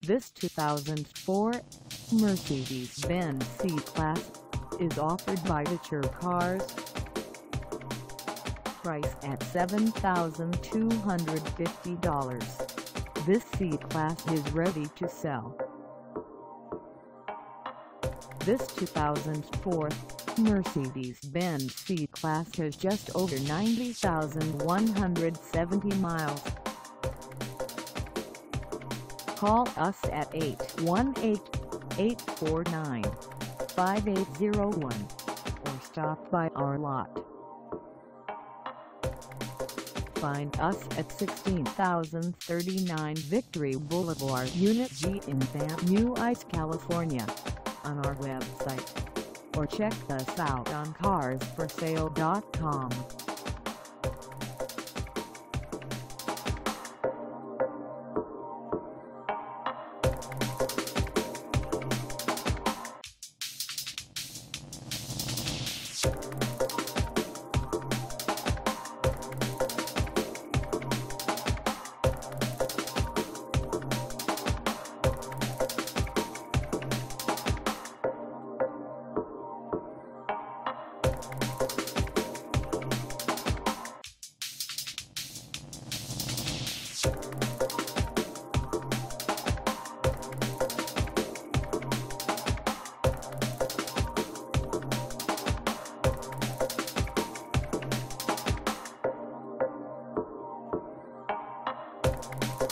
This 2004 Mercedes-Benz C-Class is offered by Diture Cars. Price at $7,250. This C-Class is ready to sell. This 2004 Mercedes-Benz C-Class has just over 90,170 miles. Call us at 818-849-5801 or stop by our lot. Find us at 16,039 Victory Boulevard, Unit G in Van Nuys, California, on our website, or check us out on carsforsale.com.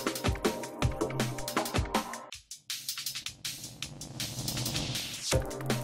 You